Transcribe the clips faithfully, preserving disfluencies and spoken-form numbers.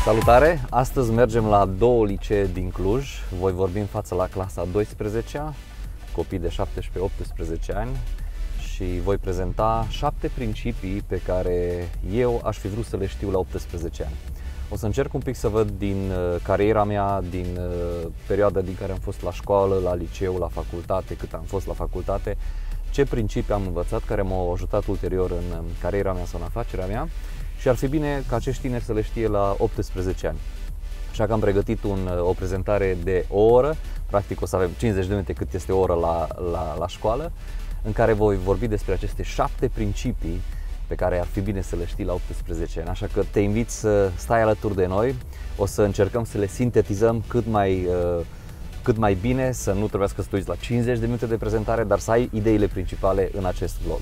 Salutare! Astăzi mergem la două licee din Cluj. Voi vorbi în față la clasa a douăsprezecea, copii de șaptesprezece optsprezece ani, și voi prezenta șapte principii pe care eu aș fi vrut să le știu la optsprezece ani. O să încerc un pic să văd din cariera mea, din perioada din care am fost la școală, la liceu, la facultate, cât am fost la facultate, ce principii am învățat care m-au ajutat ulterior în cariera mea sau în afacerea mea. Și ar fi bine ca acești tineri să le știe la optsprezece ani. Așa că am pregătit un, o prezentare de o oră, practic o să avem cincizeci de minute cât este o oră la, la, la școală, în care voi vorbi despre aceste șapte principii pe care ar fi bine să le știi la optsprezece ani. Așa că te invit să stai alături de noi, o să încercăm să le sintetizăm cât mai, cât mai bine, să nu trebuiască să te uiți la cincizeci de minute de prezentare, dar să ai ideile principale în acest vlog.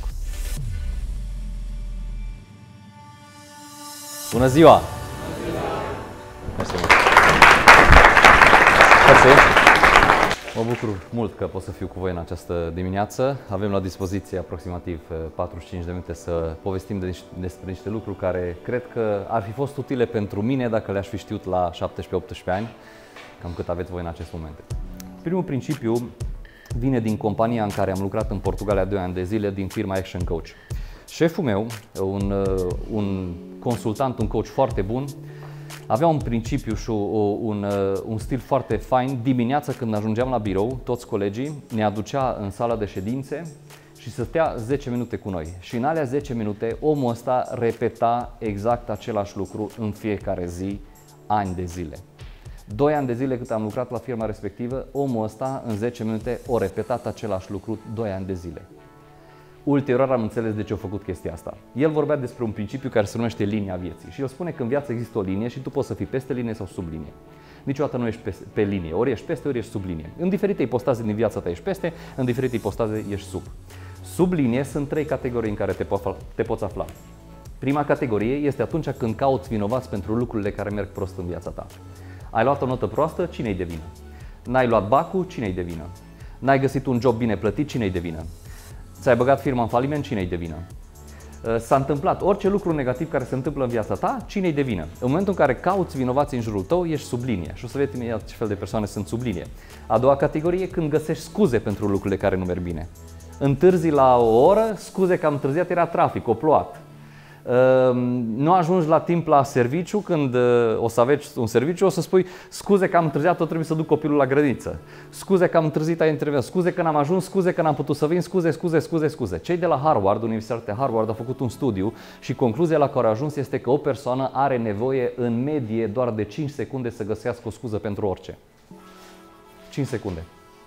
Bună ziua! Bună ziua! Mersi! Mă bucur mult că pot să fiu cu voi în această dimineață. Avem la dispoziție aproximativ patruzeci și cinci de minute să povestim de, despre niște lucruri care cred că ar fi fost utile pentru mine dacă le-aș fi știut la șaptesprezece optsprezece ani, cam cât aveți voi în acest moment. Primul principiu vine din compania în care am lucrat în Portugalia doi ani de zile, din firma Action Coach. Șeful meu, un, un consultant, un coach foarte bun, avea un principiu și un, un stil foarte fain. Dimineața când ajungeam la birou, toți colegii ne aducea în sala de ședințe și să stea zece minute cu noi. Și în alea zece minute omul ăsta repeta exact același lucru în fiecare zi, ani de zile. Doi ani de zile cât am lucrat la firma respectivă, omul ăsta în zece minute o repetat același lucru doi ani de zile. Ulterior am înțeles de ce a făcut chestia asta. El vorbea despre un principiu care se numește linia vieții și el spune că în viață există o linie și tu poți să fii peste linie sau sub linie. Niciodată nu ești pe, pe linie, ori ești peste, ori ești sub linie. În diferite ipostaze din viața ta ești peste, în diferite ipostaze ești sub. Sub linie sunt trei categorii în care te, po- te poți afla. Prima categorie este atunci când cauți vinovați pentru lucrurile care merg prost în viața ta. Ai luat o notă proastă, cine-i de vină? N-ai luat bacul, cine-i de vină? N-ai găsit un job bine plătit, cine-i de vină? Ți-ai băgat firma în faliment, cine-i de vină? S-a întâmplat orice lucru negativ care se întâmplă în viața ta, cine-i de vină? În momentul în care cauți vinovații în jurul tău, ești sub linie. Și o să vedeți imediat ce fel de persoane sunt sub linie. A doua categorie, când găsești scuze pentru lucrurile care nu merg bine. Întârzi la o oră, scuze că am întârziat, era trafic, o plouat. Nu ajungi la timp la serviciu, când o să aveți un serviciu, o să spui scuze că am întârziat, tot trebuie să duc copilul la grădiniță. Scuze că am întârziat, ai intervenit. Scuze că n-am ajuns, scuze că n-am putut să vin, scuze, scuze, scuze, scuze. Cei de la Harvard, Universitatea Harvard, au făcut un studiu și concluzia la care a ajuns este că o persoană are nevoie în medie doar de cinci secunde să găsească o scuză pentru orice. cinci secunde.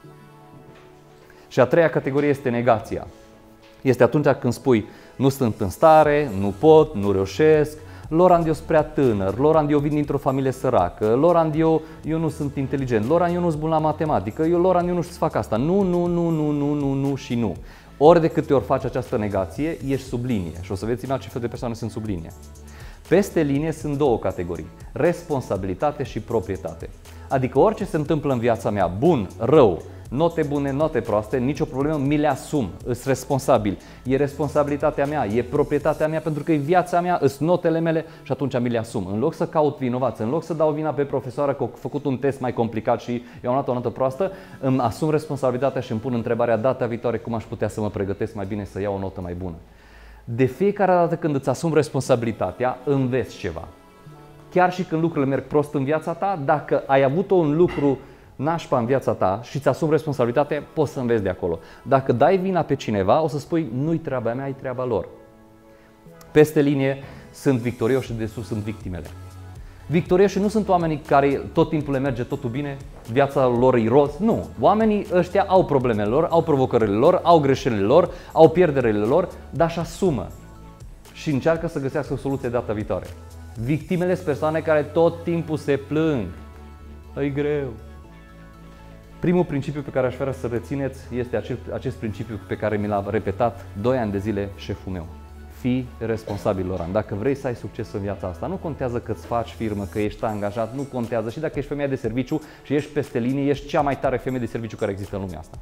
Și a treia categorie este negația. Este atunci când spui nu sunt în stare, nu pot, nu reușesc, Lorand, eu sunt prea tânăr, Lorand, eu vin dintr-o familie săracă, Lorand, eu, eu nu sunt inteligent, Lorand, eu nu sunt bun la matematică, eu, Lorand, eu nu știu să fac asta. Nu, nu, nu, nu, nu, nu, nu și nu. Ori de câte ori faci această negație, ești sub linie și o să vedeți imediat ce fel de persoane sunt sub linie. Peste linie sunt două categorii, responsabilitate și proprietate. Adică orice se întâmplă în viața mea, bun, rău, note bune, note proaste, nicio problemă, mi le asum, îs responsabil. E responsabilitatea mea, e proprietatea mea pentru că e viața mea, îs notele mele și atunci mi le asum. În loc să caut vinovați, în loc să dau vina pe profesoară că a făcut un test mai complicat și eu am luat o notă proastă, îmi asum responsabilitatea și îmi pun întrebarea data viitoare cum aș putea să mă pregătesc mai bine să iau o notă mai bună. De fiecare dată când îți asumi responsabilitatea, înveți ceva. Chiar și când lucrurile merg prost în viața ta, dacă ai avut un lucru nașpa în viața ta și îți asumi responsabilitatea, poți să înveți de acolo. Dacă dai vina pe cineva, o să spui nu-i treaba mea, e treaba lor. Peste linie sunt victorioși și de sus sunt victimele. Victorioși nu sunt oamenii care tot timpul le merge totul bine, viața lor e roz. Nu. Oamenii ăștia au problemele lor, au provocările lor, au greșelile lor, au pierderile lor, dar își asumă și încearcă să găsească o soluție data viitoare. Victimele sunt persoane care tot timpul se plâng. E greu. Primul principiu pe care aș vrea să rețineți este acest, acest principiu pe care mi l-a repetat doi ani de zile șeful meu. Fii responsabil, Lorand. Dacă vrei să ai succes în viața asta, nu contează că îți faci firmă, că ești angajat, nu contează. Și dacă ești femeia de serviciu și ești peste linie, ești cea mai tare femeie de serviciu care există în lumea asta.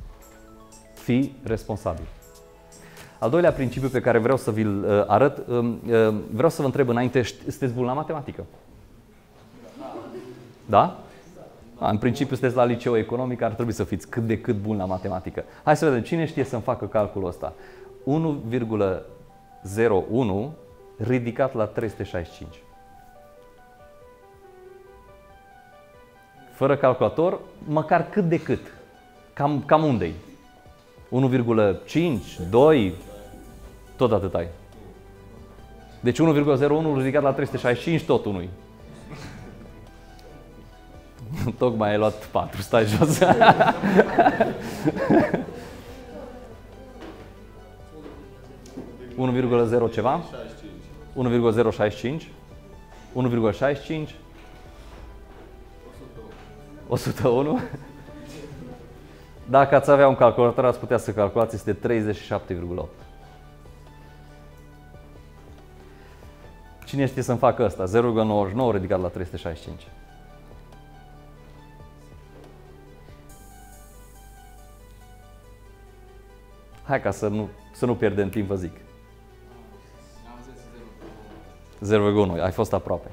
Fii responsabil. Al doilea principiu pe care vreau să vi-l arăt, vreau să vă întreb înainte, sunteți buni la matematică? Da? Da, în principiu sunteți la liceu economic, ar trebui să fiți cât de cât bun la matematică. Hai să vedem, cine știe să-mi facă calculul ăsta? unu virgulă zero unu ridicat la trei sute șaizeci și cinci. Fără calculator, măcar cât de cât. Cam, cam unde-i? unu virgulă cinci, doi, tot atât ai. Deci unu virgulă zero unu ridicat la trei sute șaizeci și cinci, tot unui. Tocmai ai luat patru, stai jos. unu virgulă zero ceva? unu virgulă zero șaizeci și cinci? unu virgulă șaizeci și cinci? o sută unu? Dacă ați avea un calculator, ați putea să calculați, este treizeci și șapte virgulă opt. Cine știe să-mi facă ăsta? zero virgulă nouăzeci și nouă ridicat la trei sute șaizeci și cinci. Hai ca să nu, să nu pierdem timp, vă zic. zero virgulă unu, ai fost aproape.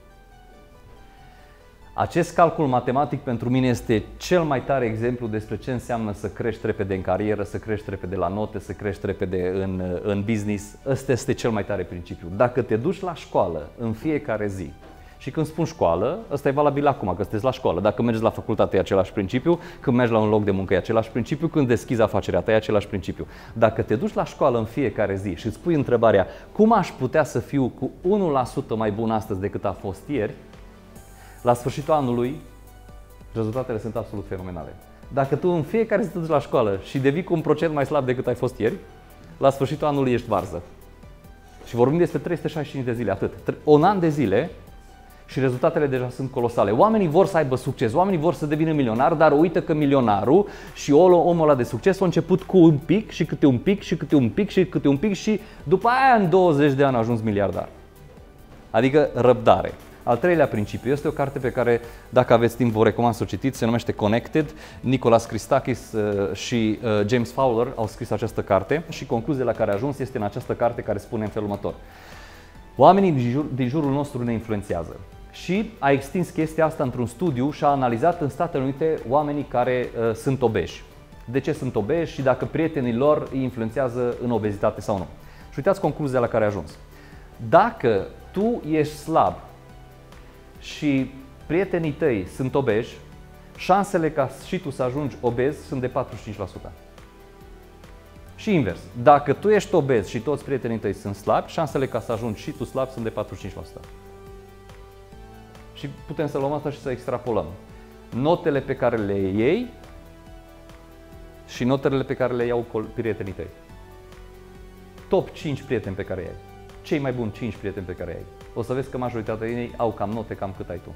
Acest calcul matematic pentru mine este cel mai tare exemplu despre ce înseamnă să crești repede în carieră, să crești repede la note, să crești repede în, în business. Ăsta este cel mai tare principiu. Dacă te duci la școală în fiecare zi, și când spun școală, ăsta e valabil acum, că sunteți la școală. Dacă mergeți la facultate e același principiu, când mergi la un loc de muncă e același principiu, când deschizi afacerea ta e același principiu. Dacă te duci la școală în fiecare zi și îți pui întrebarea cum aș putea să fiu cu unu la sută mai bun astăzi decât a fost ieri, la sfârșitul anului, rezultatele sunt absolut fenomenale. Dacă tu în fiecare zi te duci la școală și devii cu un procent mai slab decât ai fost ieri, la sfârșitul anului ești varză. Și vorbim despre trei sute șaizeci și cinci de zile, atât. Un an de zile și rezultatele deja sunt colosale. Oamenii vor să aibă succes, oamenii vor să devină milionari, dar uită că milionarul și omul ăla de succes a început cu un pic și câte un pic și câte un pic și câte un pic și după aia în douăzeci de ani a ajuns miliardar. Adică răbdare. Al treilea principiu este o carte pe care, dacă aveți timp, vă recomand să o citiți, se numește Connected. Nicholas Christakis și James Fowler au scris această carte și concluzia la care a ajuns este în această carte care spune în felul următor. Oamenii din, jur, din jurul nostru ne influențează. Și a extins chestia asta într-un studiu și a analizat în Statele Unite oamenii care uh, sunt obeși. De ce sunt obeși și dacă prietenii lor îi influențează în obezitate sau nu. Și uitați concluzia la care a ajuns. Dacă tu ești slab și prietenii tăi sunt obeși, șansele ca și tu să ajungi obez sunt de patruzeci și cinci la sută. Și invers, dacă tu ești obez și toți prietenii tăi sunt slabi, șansele ca să ajungi și tu slab sunt de patruzeci și cinci la sută. Și putem să luăm asta și să extrapolăm. Notele pe care le iei și notele pe care le iau prietenii tăi. Top cinci prieteni pe care i ai. Cei mai buni cinci prieteni pe care i ai. O să vezi că majoritatea din ei au cam note cam cât ai tu.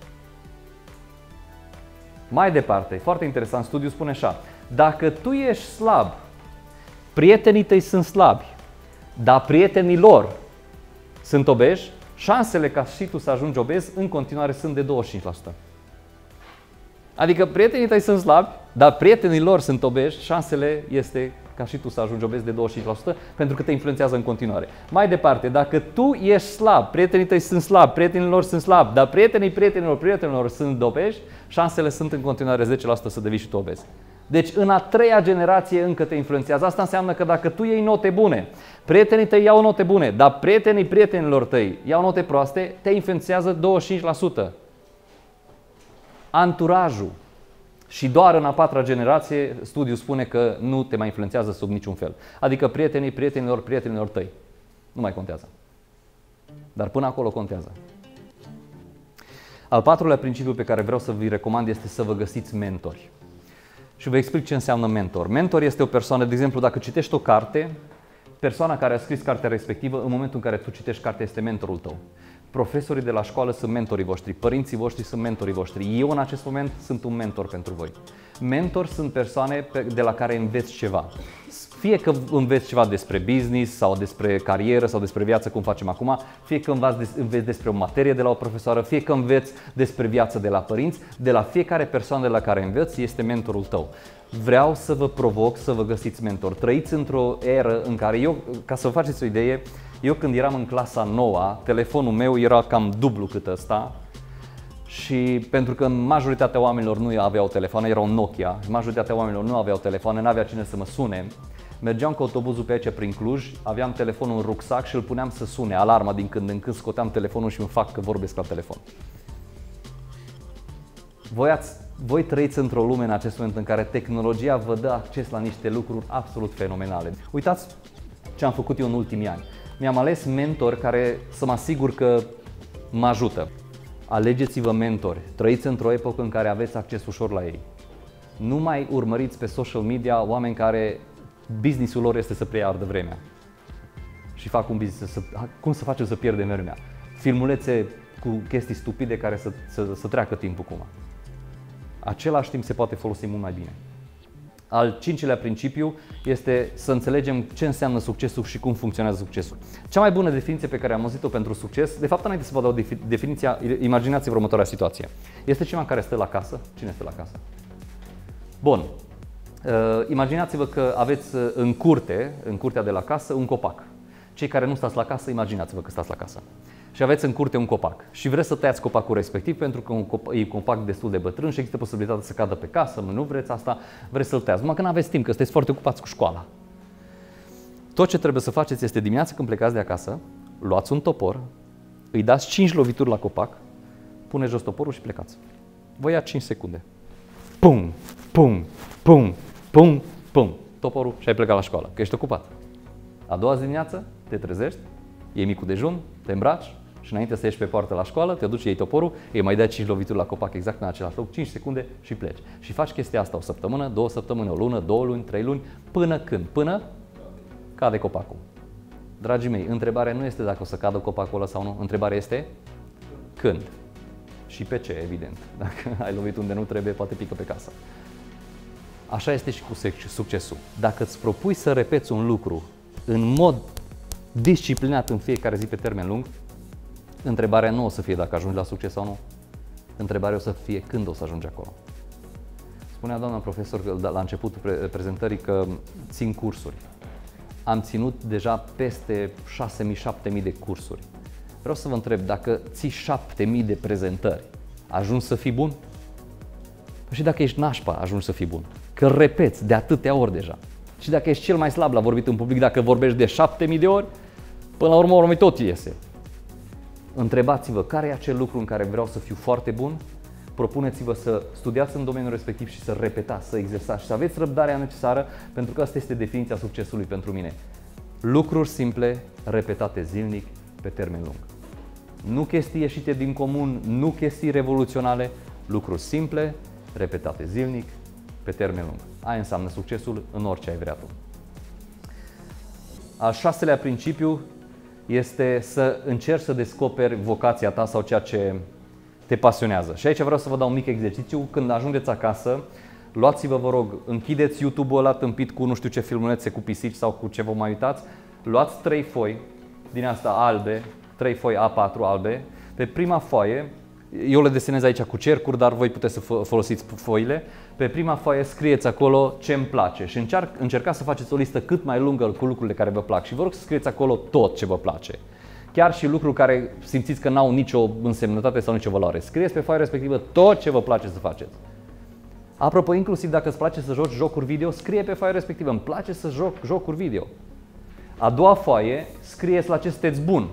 Mai departe, foarte interesant, studiul spune așa. Dacă tu ești slab, prietenii tăi sunt slabi, dar prietenii lor sunt obeși, șansele ca și tu să ajungi obez în continuare sunt de douăzeci și cinci la sută. Adică prietenii tăi sunt slabi, dar prietenii lor sunt obeși, șansele este ca și tu să ajungi obez de douăzeci și cinci la sută pentru că te influențează în continuare. Mai departe, dacă tu ești slab, prietenii tăi sunt slabi, prietenii lor sunt slabi, dar prietenii prietenilor prietenilor sunt obeși, șansele sunt în continuare zece la sută să devii și tu obez. Deci în a treia generație încă te influențează. Asta înseamnă că dacă tu iei note bune, prietenii tăi iau note bune, dar prietenii prietenilor tăi iau note proaste, te influențează douăzeci și cinci la sută. Anturajul. Și doar în a patra generație, studiul spune că nu te mai influențează sub niciun fel. Adică prietenii prietenilor prietenilor tăi. Nu mai contează. Dar până acolo contează. Al patrulea principiu pe care vreau să vi recomand este să vă găsiți mentori. Și vă explic ce înseamnă mentor. Mentor este o persoană, de exemplu, dacă citești o carte, persoana care a scris cartea respectivă, în momentul în care tu citești cartea, este mentorul tău. Profesorii de la școală sunt mentorii voștri, părinții voștri sunt mentorii voștri. Eu în acest moment sunt un mentor pentru voi. Mentori sunt persoane de la care înveți ceva. Fie că înveți ceva despre business sau despre carieră sau despre viață, cum facem acum, fie că înveți despre o materie de la o profesoară, fie că înveți despre viață de la părinți, de la fiecare persoană de la care înveți este mentorul tău. Vreau să vă provoc să vă găsiți mentor. Trăiți într-o eră în care eu, ca să vă faceți o idee, eu când eram în clasa nouă, telefonul meu era cam dublu cât ăsta Și pentru că majoritatea oamenilor nu aveau telefoane, erau Nokia, majoritatea oamenilor nu aveau telefoane, nu avea cine să mă sune. Mergeam cu autobuzul pe aici prin Cluj, aveam telefonul în rucsac și îl puneam să sune, alarma din când în când, scoteam telefonul și îmi fac că vorbesc la telefon. Voi, ați, voi trăiți într-o lume în acest moment în care tehnologia vă dă acces la niște lucruri absolut fenomenale. Uitați ce am făcut eu în ultimii ani. Mi-am ales mentori care să mă asigur că mă ajută. Alegeți-vă mentori, trăiți într-o epocă în care aveți acces ușor la ei. Nu mai urmăriți pe social media oameni care business-ul lor este să preia vremea și fac un business, să, cum să facem să pierdem vremea. Filmulețe cu chestii stupide care să, să, să treacă timpul cumva. Același timp se poate folosi mult mai bine. Al cincilea principiu este să înțelegem ce înseamnă succesul și cum funcționează succesul. Cea mai bună definiție pe care am auzit-o pentru succes, de fapt înainte să vă dau definiția, imaginați-vă următoarea situație. Este cineva care stă la casă? Cine stă la casă? Bun. Imaginați-vă că aveți în curte, în curtea de la casă, un copac. Cei care nu stați la casă, imaginați-vă că stați la casă. Și aveți în curte un copac și vreți să tăiați copacul respectiv pentru că e un copac destul de bătrân și există posibilitatea să cadă pe casă, nu vreți asta, vreți să-l tăiați. Numai că nu aveți timp, că sunteți foarte ocupați cu școala. Tot ce trebuie să faceți este dimineața când plecați de acasă, luați un topor, îi dați cinci lovituri la copac, puneți jos toporul și plecați. Vă ia cinci secunde. Pum, pum, pum, pum, pum. Toporul și ai plecat la școală, că ești ocupat. A doua zi dimineață te trezești, iei micul dejun, te îmbraci și înainte să ieși pe poartă la școală, te duci, iei toporul, îi mai dai cinci lovituri la copac exact în același loc, cinci secunde și pleci. Și faci chestia asta o săptămână, două săptămâni, o lună, două luni, trei luni, până când? Până cade copacul. Dragii mei, întrebarea nu este dacă o să cadă copacul ăla sau nu, întrebarea este când și pe ce, evident. Dacă ai lovit unde nu trebuie, poate pică pe casă. Așa este și cu succesul. Dacă îți propui să repeți un lucru în mod disciplinat în fiecare zi pe termen lung, întrebarea nu o să fie dacă ajungi la succes sau nu, întrebarea o să fie când o să ajungi acolo. Spunea doamna profesor la începutul prezentării că țin cursuri. Am ținut deja peste șase mii șapte mii de cursuri. Vreau să vă întreb, dacă ții șapte mii de prezentări, ajungi să fii bun? Și dacă ești nașpa, ajungi să fii bun. Că repeți de atâtea ori deja. Și dacă ești cel mai slab la vorbit în public, dacă vorbești de șapte mii de ori, până la urmă, urmă tot iese. Întrebați-vă care e acel lucru în care vreau să fiu foarte bun, propuneți-vă să studiați în domeniul respectiv și să repetați, să exersați și să aveți răbdarea necesară, pentru că asta este definiția succesului pentru mine. Lucruri simple, repetate zilnic, pe termen lung. Nu chestii ieșite din comun, nu chestii revoluționale, lucruri simple, repetate zilnic, pe termen lung. Aia înseamnă succesul în orice ai vrea tu. Al șaselea principiu este să încerci să descoperi vocația ta sau ceea ce te pasionează. Și aici vreau să vă dau un mic exercițiu. Când ajungeți acasă, luați-vă, vă rog, închideți YouTube-ul ăla tâmpit cu nu știu ce filmulețe cu pisici sau cu ce vă mai uitați. Luați trei foi din asta albe, trei foi A patru albe. Pe prima foaie, eu le desenez aici cu cercuri, dar voi puteți să folosiți foile. Pe prima foaie scrieți acolo ce îmi place și încerc, încercați să faceți o listă cât mai lungă cu lucrurile care vă plac și vă rog să scrieți acolo tot ce vă place. Chiar și lucruri care simțiți că n-au nicio însemnătate sau nicio valoare. Scrieți pe foaia respectivă tot ce vă place să faceți. Apropo, inclusiv dacă îți place să joci jocuri video, scrie pe foaia respectivă, îmi place să joc jocuri video. A doua foaie, scrieți la ce sunteți bun.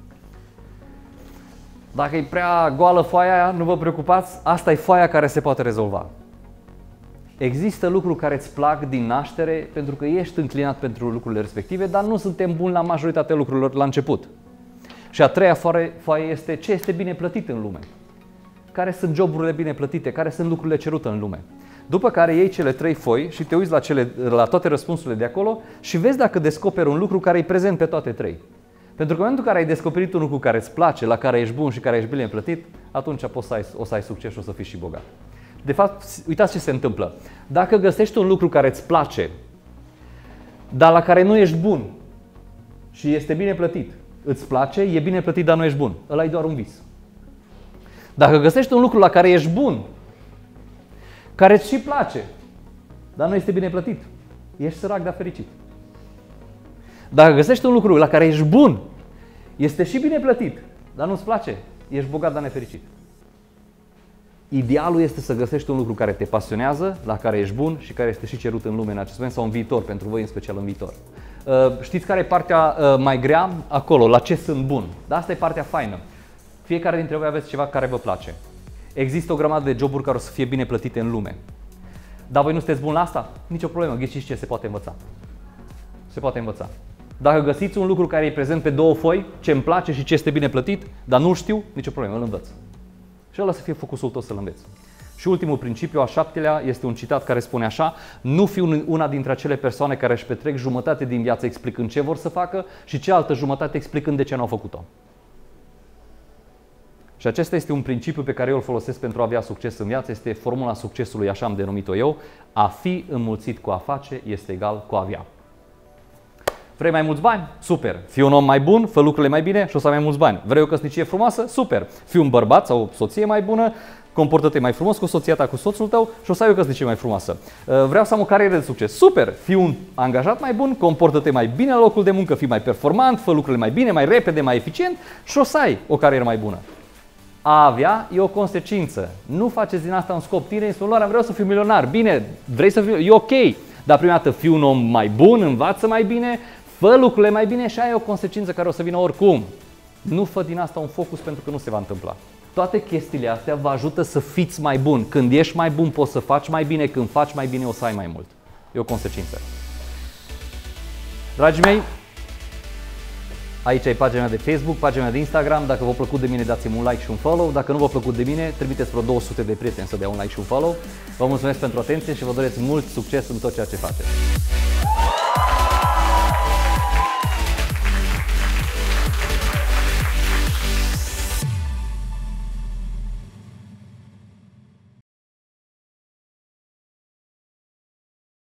Dacă e prea goală foaia aia, nu vă preocupați, asta e foaia care se poate rezolva. Există lucruri care îți plac din naștere pentru că ești înclinat pentru lucrurile respective, dar nu suntem buni la majoritatea lucrurilor la început. Și a treia foaie este ce este bine plătit în lume. Care sunt joburile bine plătite, care sunt lucrurile cerute în lume. După care iei cele trei foi și te uiți la, cele, la toate răspunsurile de acolo și vezi dacă descoperi un lucru care e prezent pe toate trei. Pentru că în momentul în care ai descoperit un lucru care îți place, la care ești bun și care ești bine plătit, atunci poți să ai, o să ai succes și o să fii și bogat. De fapt, uitați ce se întâmplă. Dacă găsești un lucru care îți place, dar la care nu ești bun și este bine plătit, îți place, e bine plătit, dar nu ești bun, ăla e doar un vis. Dacă găsești un lucru la care ești bun, care îți și place, dar nu este bine plătit, ești sărac, dar fericit. Dacă găsești un lucru la care ești bun, este și bine plătit, dar nu-ți place, ești bogat, dar nefericit. Idealul este să găsești un lucru care te pasionează, la care ești bun și care este și cerut în lume în acest moment sau în viitor, pentru voi în special în viitor. Știți care e partea mai grea? Acolo, la ce sunt bun. Dar asta e partea faină. Fiecare dintre voi aveți ceva care vă place. Există o grămadă de joburi care o să fie bine plătite în lume. Dar voi nu sunteți buni la asta? Nicio problemă, ghiciți ce se poate învăța. Se poate învăța. Dacă găsiți un lucru care e prezent pe două foi, ce îmi place și ce este bine plătit, dar nu știu, nicio problemă, îl învăț. Și ăla să fie focusul tău să-l înveți. Și ultimul principiu, a șaptelea, este un citat care spune așa: nu fiu una dintre acele persoane care își petrec jumătate din viață explicând ce vor să facă și cealaltă jumătate explicând de ce nu au făcut-o. Și acesta este un principiu pe care eu îl folosesc pentru a avea succes în viață, este formula succesului, așa am denumit-o eu: a fi înmulțit cu a face este egal cu a avea. Vrei mai mulți bani? Super! Fii un om mai bun, fă lucrurile mai bine și o să ai mai mulți bani. Vrei o căsnicie frumoasă? Super! Fii un bărbat sau o soție mai bună, comportă-te mai frumos cu soția ta, cu soțul tău și o să ai o căsnicie mai frumoasă. Vreau să am o carieră de succes. Super! Fii un angajat mai bun, comportă-te mai bine la locul de muncă, fii mai performant, fă lucrurile mai bine, mai repede, mai eficient și o să ai o carieră mai bună. A avea e o consecință. Nu faceți din asta un scop. Tine îmi spun: vreau să fiu milionar. Bine, vrei să fiu, e ok. Dar prima dată fii un om mai bun, învață mai bine, fă lucrurile mai bine și ai o consecință care o să vină oricum. Nu fă din asta un focus pentru că nu se va întâmpla. Toate chestiile astea vă ajută să fiți mai bun. Când ești mai bun poți să faci mai bine, când faci mai bine o să ai mai mult. E o consecință. Dragii mei, aici e pagina mea de Facebook, pagina mea de Instagram. Dacă v-a plăcut de mine, dați-mi un like și un follow. Dacă nu v-a plăcut de mine, trimiteți vreo două sute de prieteni să dea un like și un follow. Vă mulțumesc pentru atenție și vă doresc mult succes în tot ceea ce faceți.